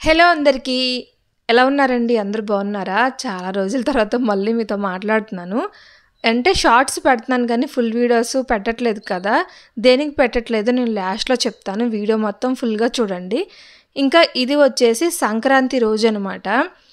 Hello అందరికీ. ఎలా ఉన్నారండి? అందరూ బాగున్నారా? చాలా రోజుల తర్వాత మళ్ళీ మీతో మాట్లాడుతున్నాను. అంటే షార్ట్స్ పెడుతున్నాను కానీ ఫుల్ వీడియోస్ పెట్టట్లేదు కదా! దేనికి పెట్టట్లేదో నేను లాస్ట్‌లో చెప్తాను. వీడియో మొత్తం ఫుల్‌గా చూడండి. ఇంకా ఇది వచ్చేసి సంక్రాంతి రోజనమాట.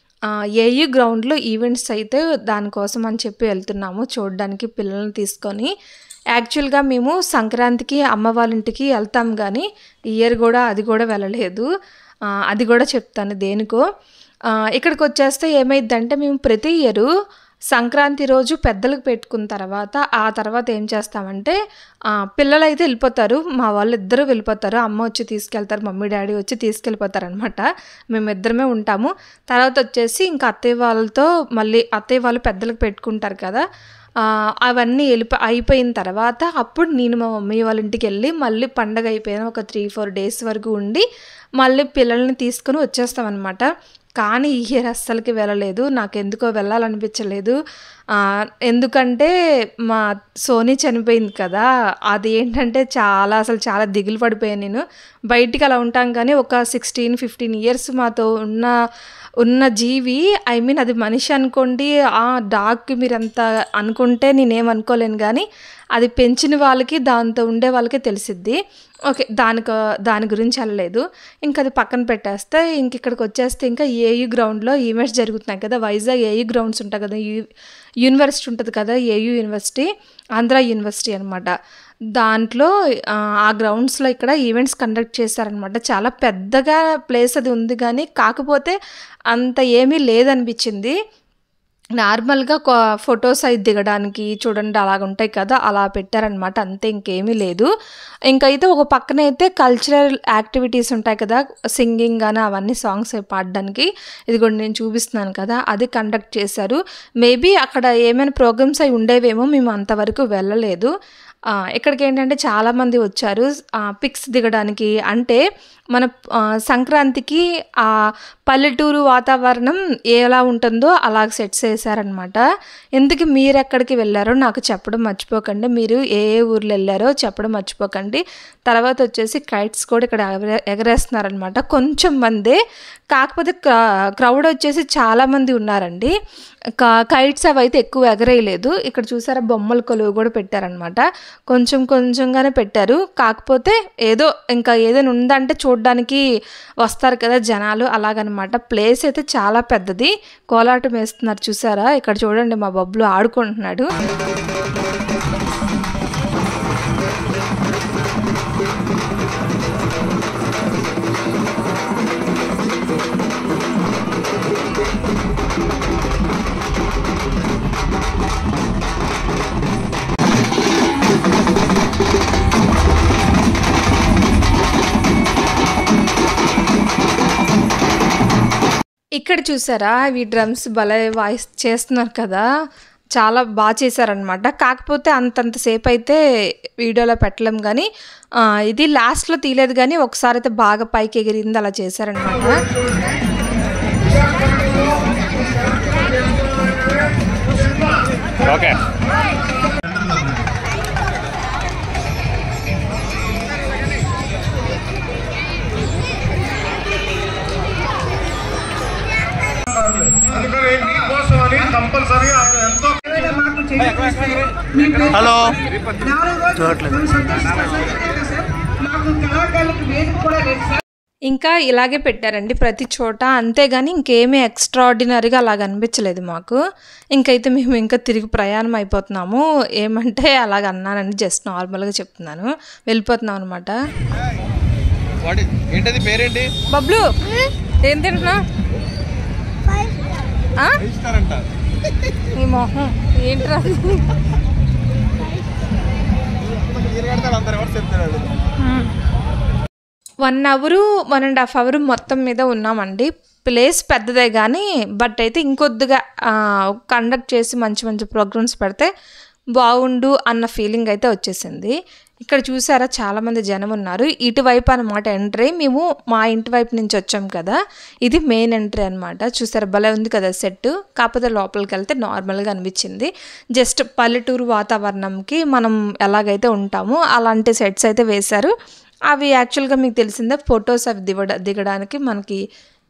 ఏయూ గ్రౌండ్‌లో ఈవెంట్స్ అయితే దానికోసం అని చెప్పి వెళ్తున్నాము చూడడానికి పిల్లల్ని తీసుకొని. యాక్చువల్‌గా మేము సంక్రాంతికి అమ్మ వాళ్ళ ఇంటికి వెళ్తాం గానీ, ఈ ఇయర్ గూడా అది గూడా వెళ్ళలేదు. అది గూడా చెప్తాను దేనికో. ఇక్కడికొచ్చేస్తే ఏమైద్దంటే మేము ప్రతి ఇయరు సంక్రాంతి రోజు పెద్దలకు పెట్టుకున్న తర్వాత, ఆ తర్వాత ఏం చేస్తామంటే పిల్లలైతే వెళ్ళిపోతారు. మా వాళ్ళిద్దరూ వెళ్ళిపోతారు. అమ్మ వచ్చి తీసుకెళ్తారు. మమ్మీ, డ్యాడీ వచ్చి తీసుకెళ్ళిపోతారనమాట. మేమిద్దరమే ఉంటాము. తర్వాత వచ్చేసి ఇంకా అత్తయ్య వాళ్ళతో మళ్ళీ అత్తయ్య వాళ్ళు పెద్దలకు పెట్టుకుంటారు కదా! అవన్నీ అయిపోయిన తర్వాత అప్పుడు నేను మా మమ్మీ వాళ్ళ ఇంటికెళ్ళి మళ్ళీ పండగ అయిపోయిన ఒక 3-4 డేస్ వరకు ఉండి మళ్ళీ పిల్లల్ని తీసుకొని వచ్చేస్తామన్నమాట. కానీ ఈ ఇయర్ అస్సలకి వెళ్ళలేదు. నాకెందుకో వెళ్ళాలనిపించలేదు. ఎందుకంటే మా సోనీ చనిపోయింది కదా! అది ఏంటంటే అసలు చాలా దిగులు పడిపోయాను నేను. బయటికి అలా ఉంటాం కానీ ఒక 16-15 ఇయర్స్ మాతో ఉన్న జీవి, ఐ మీన్ అది మనిషి అనుకోండి, డాగ్‌కి మీరంత అనుకుంటే నేనేమనుకోలేను కానీ అది పెంచిన వాళ్ళకి దాంతో ఉండే వాళ్ళకే తెలిసిద్ది. ఓకే. దాని గురించి వెళ్ళలేదు. ఇంక అది పక్కన పెట్టేస్తే ఇక్కడికి వచ్చేస్తే ఇంకా ఏయూ గ్రౌండ్‌లో ఈవెంట్స్ జరుగుతున్నాయి కదా! వైజాగ్ ఏయూ గ్రౌండ్స్ ఉంటాయి కదా! యూనివర్సిటీ ఉంటుంది కదా! ఏయూ యూనివర్సిటీ, ఆంధ్ర యూనివర్సిటీ అనమాట. దాంట్లో ఆ గ్రౌండ్స్‌లో ఇక్కడ ఈవెంట్స్ కండక్ట్ చేశారనమాట. చాలా పెద్దగా ప్లేస్ అది ఉంది కానీ కాకపోతే అంత ఏమీ లేదనిపించింది. నార్మల్‌గా ఫొటోస్ అయి దిగడానికి చూడండి అలాగుంటాయి కదా! అలా పెట్టారనమాట. అంతే, ఇంకేమీ లేదు. ఇంకైతే ఒక పక్కనైతే కల్చరల్ యాక్టివిటీస్ ఉంటాయి కదా! సింగింగ్ అని అవన్నీ సాంగ్స్ అవి పాడడానికి. ఇదిగోండి నేను చూపిస్తున్నాను కదా! అది కండక్ట్ చేశారు. మేబీ అక్కడ ఏమైనా ప్రోగ్రామ్స్ అయి ఉండేవేమో, మేము అంతవరకు వెళ్ళలేదు. ఇక్కడికేంటంటే చాలామంది వచ్చారు పిక్స్ దిగడానికి. అంటే మన సంక్రాంతికి పల్లెటూరు వాతావరణం ఎలా ఉంటుందో అలా సెట్ చేశారనమాట. ఇంతకీ మీరెక్కడికి వెళ్ళారో నాకు చెప్పడం మర్చిపోకండి. మీరు ఏ ఊర్లు వెళ్ళారో చెప్పడం మర్చిపోకండి. తర్వాత వచ్చేసి కైట్స్ కూడా ఇక్కడ ఎగరేస్తున్నారనమాట. కొంచెం మందే, కాకపోతే క్రౌడ్ వచ్చేసి చాలామంది ఉన్నారండి. కైట్స్ అవి అయితే ఎక్కువ ఎగరేయలేదు. ఇక్కడ చూసారా బొమ్మల కొలువు కూడా పెట్టారనమాట. కొంచెంగానే పెట్టారు. కాకపోతే ఏదైనా ఉందంటే చూడడానికి వస్తారు కదా జనాలు, అలాగనమాట. ప్లేస్ అయితే చాలా పెద్దది. కోలాటం వేస్తున్నారు చూసారా? ఇక్కడ చూడండి మా బబ్లు ఆడుకుంటున్నాడు. ఇక్కడ చూసారా ఇవి డ్రమ్స్ భలే వాయిస్ చేస్తున్నారు కదా! చాలా బాగా చేశారనమాట. కాకపోతే అంతంతసేపు అయితే వీడియోలో పెట్టలేం కానీ ఇది లాస్ట్లో తీయలేదు కానీ ఒకసారి అయితే బాగా పైకి ఎగిరింది, అలా చేశారనమాట. ఓకే. హలో ఇంకా ఇలాగే పెట్టారండి ప్రతి చోట, అంతేగాని ఇంకేమీ ఎక్స్ట్రాడినరీగా అలాగ అనిపించలేదు మాకు. ఇంకైతే మేము ఇంకా తిరిగి ప్రయాణం అయిపోతున్నాము. ఏమంటే అలాగ అన్నానండి, జస్ట్ నార్మల్గా చెప్తున్నాను. వెళ్ళిపోతున్నాం అనమాట. ఏంటది పేరేంటి? బబ్లు ఏం తింటున్నా? ఈ మొహం ఏంట్రా? 1 అవర్ 1.5 అవర్ మొత్తం మీద ఉన్నామండి. ప్లేస్ పెద్దదే కానీ బట్ అయితే ఇంకొద్దిగా కండక్ట్ చేసి మంచి ప్రోగ్రామ్స్ పెడితే బాగుండు అన్న ఫీలింగ్ అయితే వచ్చేసింది. ఇక్కడ చూసారా చాలామంది జనం ఉన్నారు. ఇటువైపు అనమాట ఎంట్రీ. మేము మా ఇంటి వైపు నుంచి వచ్చాం కదా, ఇది మెయిన్ ఎంట్రీ అనమాట. చూసారా భలే ఉంది కదా సెట్. కాకపోతే లోపలికి వెళ్తే నార్మల్గా అనిపించింది. జస్ట్ పల్లెటూరు వాతావరణంకి మనం ఎలాగైతే ఉంటామో అలాంటి సెట్స్ అయితే వేశారు. అవి యాక్చువల్గా మీకు తెలిసిందే ఫొటోస్ అవి దిగడానికి మనకి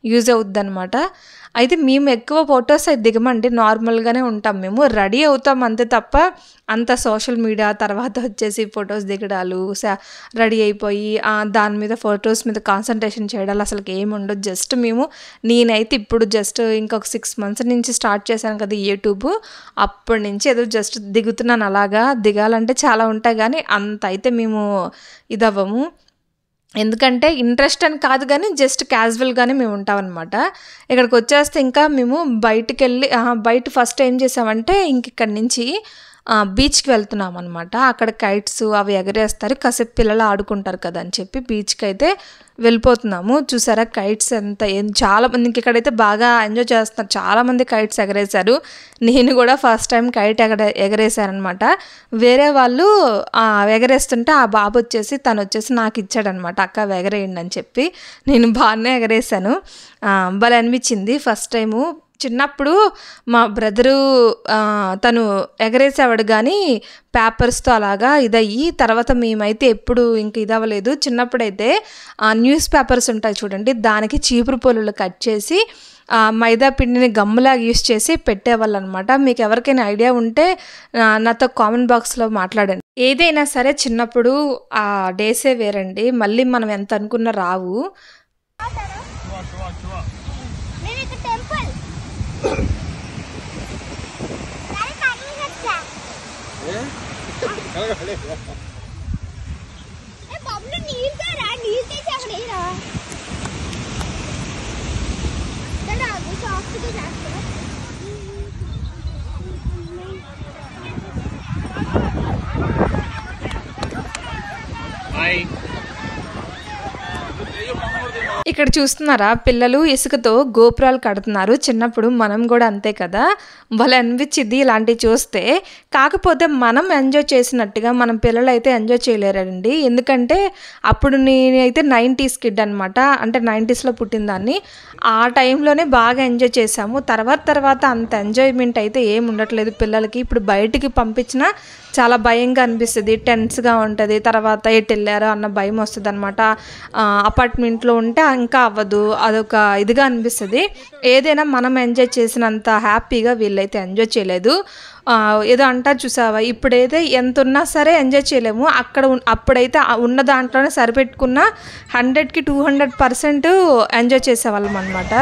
యూజ్ అవుద్దనమాట. అయితే మేము ఎక్కువ ఫొటోస్ అయితే దిగమండి, నార్మల్గానే ఉంటాం, మేము రెడీ అవుతాం అంతే తప్ప అంత సోషల్ మీడియా తర్వాత వచ్చేసి ఫొటోస్ దిగడాలు రెడీ అయిపోయి దాని మీద ఫొటోస్ మీద కాన్సన్ట్రేషన్ చేయడాలు అసలు ఏమి ఉండదు. జస్ట్ నేనైతే ఇప్పుడు జస్ట్ ఇంకొక 6 months నుంచి స్టార్ట్ చేశాను కదా యూట్యూబ్, అప్పటి నుంచి ఏదో జస్ట్ దిగుతున్నాను. అలాగా దిగాలంటే చాలా ఉంటాయి కానీ అంత అయితే మేము ఇదవ్వము. ఎందుకంటే ఇంట్రెస్ట్ అని కాదు కానీ జస్ట్ క్యాజువల్గానే మేము ఉంటామన్నమాట. ఇక్కడికి వచ్చేస్తే ఇంకా మేము బయట ఫస్ట్ ఏం చేసామంటే ఇక్కడి నుంచి బీచ్కి వెళ్తున్నాం అనమాట. అక్కడ కైట్స్ అవి ఎగరేస్తారు, కాసేపు పిల్లలు ఆడుకుంటారు కదా అని చెప్పి బీచ్కి అయితే వెళ్ళిపోతున్నాము. చూసారా కైట్స్ చాలా మందికి ఇక్కడైతే బాగా ఎంజాయ్ చేస్తున్నారు, చాలామంది కైట్స్ ఎగరేశారు. నేను కూడా ఫస్ట్ టైం కైట్ ఎగరేశానమాట. వేరే వాళ్ళు ఎగరేస్తుంటే ఆ బాబు వచ్చేసి తను వచ్చేసి నాకు ఇచ్చాడనమాట, అక్క ఎగరేయండి అని చెప్పి. నేను బాగానే ఎగరేశాను, భలే అనిపించింది. ఫస్ట్ టైము చిన్నప్పుడు మా బ్రదరు తను ఎగరేసేవాడు కానీ పేపర్స్తో అలాగా ఇదయ్యి, తర్వాత మేమైతే ఎప్పుడు ఇంక ఇదవ్వలేదు. చిన్నప్పుడైతే న్యూస్ పేపర్స్ ఉంటాయి చూడండి, దానికి చీపురు పుల్లలు కట్ చేసి మైదా పిండిని గమ్ములాగా యూస్ చేసి పెట్టేవాళ్ళు అనమాట. మీకు ఎవరికైనా ఐడియా ఉంటే నాతో కామెంట్ బాక్స్లో మాట్లాడండి. ఏదైనా సరే చిన్నప్పుడు ఆ డేసే వేరండి, మళ్ళీ మనం ఎంత అనుకున్నా రావు. ఇక్కడ చూస్తున్నారా పిల్లలు ఇసుకతో గోపురాలు కడుతున్నారు. చిన్నప్పుడు మనం కూడా అంతే కదా, భలే అనిపించింది ఇలాంటివి చూస్తే. కాకపోతే మనం ఎంజాయ్ చేసినట్టుగా మనం పిల్లలు అయితే ఎంజాయ్ చేయలేరండి. ఎందుకంటే అప్పుడు నేనైతే 90s కిడ్ అనమాట, అంటే 90sలో పుట్టిన దాన్ని. ఆ టైంలోనే బాగా ఎంజాయ్ చేసాము. తర్వాత అంత ఎంజాయ్మెంట్ అయితే ఏమి ఉండట్లేదు పిల్లలకి. ఇప్పుడు బయటికి పంపించినా చాలా భయంగా అనిపిస్తుంది, టెన్స్గా ఉంటుంది, తర్వాత ఎటు వెళ్ళారో అన్న భయం వస్తుంది అనమాట. అపార్ట్మెంట్లో ఉంటే ఇంకా అవ్వదు, అదొక ఇదిగా అనిపిస్తుంది. ఏదైనా మనం ఎంజాయ్ చేసినంత హ్యాపీగా వీళ్ళైతే ఎంజాయ్ చేయలేదు. ఏదో అంటారు చూసావా, ఇప్పుడైతే ఎంత ఉన్నా సరే ఎంజాయ్ చేయలేము, అప్పుడైతే ఉన్న దాంట్లోనే సరిపెట్టుకున్న 100కి 200% ఎంజాయ్ చేసేవాళ్ళం అనమాట.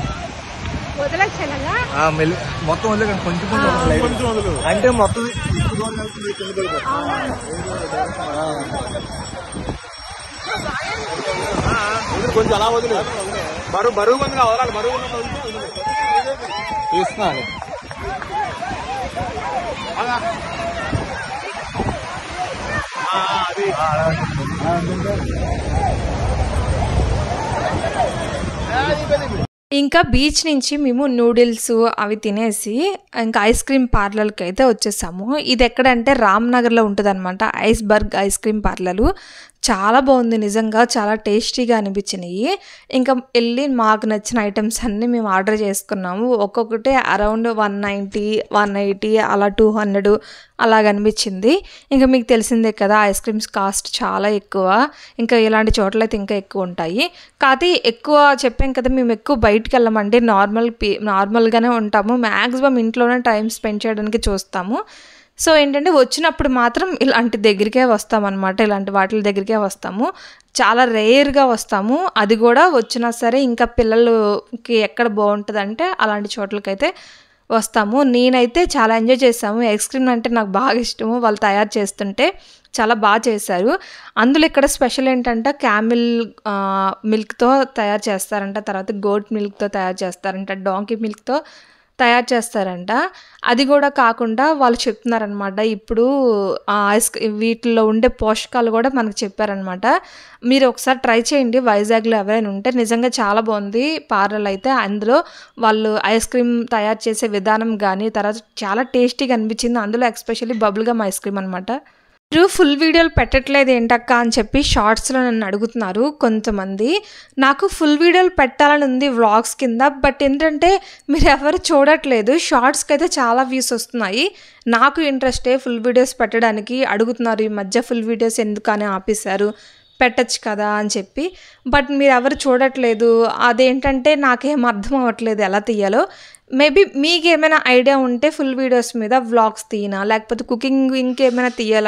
మొత్తం అంటే మొత్తం కొంచెం అలా వదిలే, బరువు కొంచెం వదలాలి, బరువు తీస్తున్నాను. ఇంకా బీచ్ నుంచి మేము నూడిల్స్ అవి తినేసి ఇంకా ఐస్ క్రీమ్ పార్లర్కి అయితే వచ్చేసాము. ఇది ఎక్కడంటే రామ్నగర్లో ఉంటుంది అనమాట, ఐస్బర్గ్ ఐస్ క్రీమ్ పార్లరు. చాలా బాగుంది నిజంగా, చాలా టేస్టీగా అనిపించినాయి. ఇంకా వెళ్ళి మాకు నచ్చిన ఐటమ్స్ అన్నీ మేము ఆర్డర్ చేసుకున్నాము. ఒక్కొక్కటి అరౌండ్ 190, 180 అలా 200 అలాగ అనిపించింది. ఇంకా మీకు తెలిసిందే కదా ఐస్ క్రీమ్స్ కాస్ట్ చాలా ఎక్కువ, ఇంకా ఇలాంటి చోట్ల అయితే ఇంకా ఎక్కువ ఉంటాయి. కాకపోతే ఎక్కువ చెప్పాం కదా, మేము ఎక్కువ బయటికి వెళ్ళమండి, నార్మల్గానే ఉంటాము. మ్యాక్సిమం ఇంట్లోనే టైం స్పెండ్ చేయడానికి చూస్తాము. సో ఏంటంటే వచ్చినప్పుడు మాత్రం ఇలాంటి దగ్గరికే వస్తామన్నమాట, ఇలాంటి వాటి దగ్గరికే వస్తాము. చాలా రేర్గా వస్తాము, అది కూడా వచ్చినా సరే ఇంకా పిల్లలకి ఎక్కడ బాగుంటుందంటే అలాంటి చోట్లకైతే వస్తాము. నేనైతే చాలా ఎంజాయ్ చేసాము. ఐస్ క్రీమ్ అంటే నాకు బాగా ఇష్టము, వాళ్ళు తయారు చేస్తుంటే చాలా బాగా చేశారు. అందులో ఇక్కడ స్పెషల్ ఏంటంటే క్యామిల్ మిల్క్తో తయారు చేస్తారంట, తర్వాత గోట్ మిల్క్తో తయారు చేస్తారంట, డాంకీ మిల్క్తో తయారు చేస్తారంట. అది కూడా కాకుండా వాళ్ళు చెప్తున్నారనమాట, ఇప్పుడు వీటిల్లో ఉండే పోషకాలు కూడా మనకు చెప్పారనమాట. మీరు ఒకసారి ట్రై చేయండి, వైజాగ్లో ఎవరైనా ఉంటే. నిజంగా చాలా బాగుంది పార్లర్ అయితే. అందులో వాళ్ళు ఐస్ క్రీమ్ తయారు చేసే విధానం కానీ తర్వాత చాలా టేస్టీగా అనిపించింది. అందులో especially bubble gum ice cream అనమాట. మీరు ఫుల్ వీడియోలు పెట్టట్లేదు ఏంటక్క అని చెప్పి షార్ట్స్లో నన్ను అడుగుతున్నారు కొంతమంది. నాకు ఫుల్ వీడియోలు పెట్టాలని ఉంది వ్లాగ్స్ కింద, బట్ ఏంటంటే మీరు ఎవరు చూడట్లేదు. షార్ట్స్కి అయితే చాలా వ్యూస్ వస్తున్నాయి, నాకు ఇంట్రెస్టే ఫుల్ వీడియోస్ పెట్టడానికి. అడుగుతున్నారు ఈ మధ్య ఫుల్ వీడియోస్ ఎందుకని ఆపేశారు, పెట్టచ్చు కదా అని చెప్పి. బట్ మీరెవరు చూడట్లేదు. అదేంటంటే నాకేం అర్థం అవ్వట్లేదు ఎలా తీయాలో. మేబీ మీకేమైనా ఐడియా ఉంటే ఫుల్ వీడియోస్ మీద వ్లాగ్స్ తీయనా, లేకపోతే కుకింగ్ ఇంకేమైనా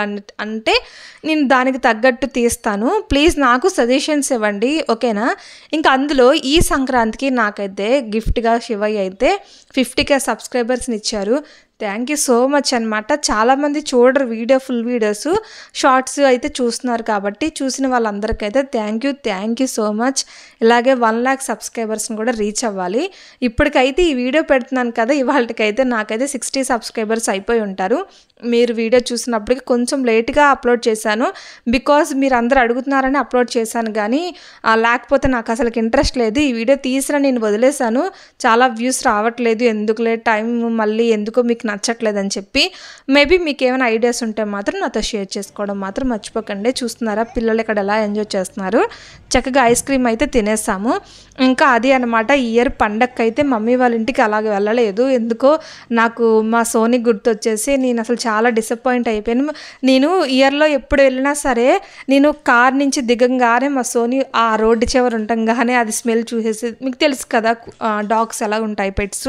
అంటే నేను దానికి తగ్గట్టు తీస్తాను. ప్లీజ్ నాకు సజెషన్స్ ఇవ్వండి, ఓకేనా? ఇంకా అందులో ఈ సంక్రాంతికి నాకైతే గిఫ్ట్గా శివయ్య అయితే 50K సబ్స్క్రైబర్స్ని ఇచ్చారు. థ్యాంక్ యూ సో మచ్ అనమాట. చాలామంది చూడరు ఫుల్ వీడియోస్, షార్ట్స్ అయితే చూస్తున్నారు కాబట్టి చూసిన వాళ్ళందరికైతే థ్యాంక్ యూ సో మచ్. ఇలాగే 1 lakh సబ్స్క్రైబర్స్ని కూడా రీచ్ అవ్వాలి. ఇప్పటికైతే ఈ వీడియో పెడుతున్నాను కదా, ఇవాళకైతే నాకైతే 60 సబ్స్క్రైబర్స్ అయిపోయి ఉంటారు. మీరు వీడియో చూసినప్పటికి కొంచెం లేట్గా అప్లోడ్ చేశాను, బికాజ్ మీరు అందరు అడుగుతున్నారని అప్లోడ్ చేశాను. కానీ లేకపోతే నాకు అసలు ఇంట్రెస్ట్ లేదు. ఈ వీడియో తీసినా నేను వదిలేశాను, చాలా వ్యూస్ రావట్లేదు, ఎందుకులే టైం మళ్ళీ ఎందుకో మీకు నచ్చట్లేదని చెప్పి. మేబీ మీకు ఏమైనా ఐడియాస్ ఉంటే మాత్రం నాతో షేర్ చేసుకోవడం మాత్రం మర్చిపోకండి. చూస్తున్నారా పిల్లలు ఇక్కడ ఎలా ఎంజాయ్ చేస్తున్నారు. చక్కగా ఐస్ క్రీమ్ అయితే తినేసాము. ఇంకా అది అనమాట. ఈ ఇయర్ పండగకి అయితే మమ్మీ వాళ్ళ ఇంటికి అలాగే వెళ్ళలేదు. ఎందుకో నాకు మా సోనీ గుర్తొచ్చేసి నేను అసలు చాలా డిసప్పాయింట్ అయిపోయాను. నేను ఇయర్లో ఎప్పుడు వెళ్ళినా సరే నేను కార్ నుంచి దిగంగానే మా సోనీ ఆ రోడ్డు చివరి ఉంటంగానే అది స్మెల్ చూసేసి, మీకు తెలుసు కదా డాగ్స్ ఎలా ఉంటాయి పెట్స్,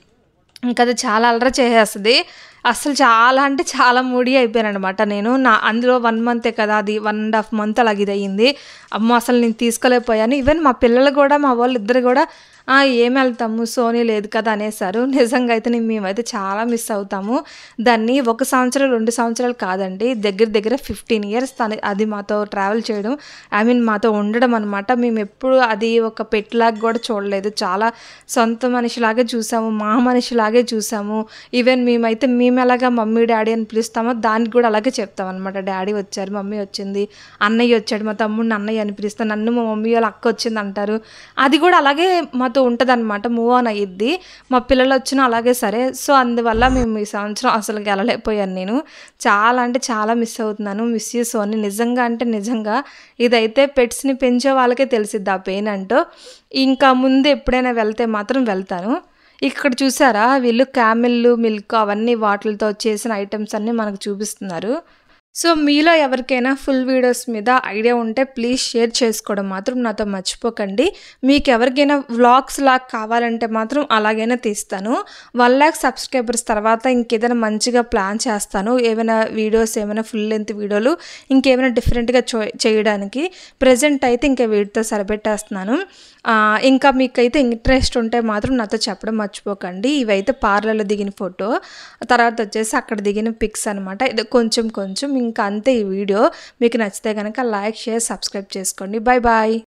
ఇంకా అది చాలా అలర చేసేస్తుంది. అసలు చాలా అంటే చాలా మూడీ అయిపోయాను అనమాట నేను. అందులో 1 month కదా, అది 1.5 months అలాగ ఇది అయ్యింది. అమ్మో అసలు నేను తీసుకోలేకపోయాను. ఈవెన్ మా పిల్లలు కూడా, మా వాళ్ళు ఇద్దరు కూడా ఏం వెళ్తాము సోనీ లేదు కదా అనేసారు. నిజంగా అయితే మేమైతే చాలా మిస్ అవుతాము దాన్ని. 1 సంవత్సరం 2 సంవత్సరాలు కాదండి, దగ్గర 15 years అది మాతో ట్రావెల్ చేయడం, మాతో ఉండడం అనమాట. మేము ఎప్పుడు అది ఒక పెట్ లాగా కూడా చూడలేదు, చాలా సొంత మనిషిలాగే చూసాము, మా మనిషిలాగే చూసాము. ఈవెన్ మేము ఎలాగా మమ్మీ డాడీ అని పిలుస్తామో దానికి కూడా అలాగే చెప్తాం అనమాట. డాడీ వచ్చారు, మమ్మీ వచ్చింది, అన్నయ్య వచ్చాడు, మా తమ్ముడిని అన్నయ్య అని పిలుస్తాను, నన్ను మా మమ్మీ వాళ్ళ అక్క వచ్చింది అంటారు. అది కూడా అలాగే మాతో ఉంటుంది అనమాట. మూవ్ ఆన్ అయ్యిద్ది. మా పిల్లలు వచ్చినా అలాగే సరే. సో అందువల్ల మేము ఈ సంవత్సరం అసలు వెళ్ళలేకపోయాను. నేను చాలా అంటే చాలా మిస్ అవుతున్నాను. Miss you Soni. నిజంగా అంటే నిజంగా ఇదైతే పెట్స్ని పెంచే వాళ్ళకే తెలిసిద్ది ఆ పెయిన్ అంటూ. ఇంకా ముందు ఎప్పుడైనా వెళ్తే మాత్రం వెళ్తాను. ఇక్కడ చూసారా వీళ్ళు క్యామెల్ మిల్క్ అవన్నీ వాటిలతో చేసిన ఐటమ్స్ అన్నీ మనకు చూపిస్తున్నారు. సో మీలో ఎవరికైనా ఫుల్ వీడియోస్ మీద ఐడియా ఉంటే ప్లీజ్ షేర్ చేసుకోవడం మాత్రం నాతో మర్చిపోకండి. మీకు ఎవరికైనా వ్లాగ్స్ లాగా కావాలంటే మాత్రం అలాగైనా తీస్తాను. 1 lakh సబ్స్క్రైబర్స్ తర్వాత ఇంకేదైనా మంచిగా ప్లాన్ చేస్తాను. ఏమైనా వీడియోస్, ఏమైనా ఫుల్ లెంత్ వీడియోలు, ఇంకేమైనా డిఫరెంట్గా చేయడానికి. ప్రజెంట్ అయితే ఇంకా వీటితో సరిపెట్టేస్తున్నాను. ఇంకా మీకైతే ఇంట్రెస్ట్ ఉంటే మాత్రం నాతో చెప్పడం మర్చిపోకండి. ఇవైతే పార్లర్లో దిగిన ఫోటో, తర్వాత వచ్చేసి అక్కడ దిగిన పిక్స్ అనమాట. ఇది కొంచెం ఇంకా అంతే ఈ వీడియో. మీకు నచ్చితే కనుక లైక్, షేర్, సబ్స్క్రైబ్ చేసుకోండి. Bye bye.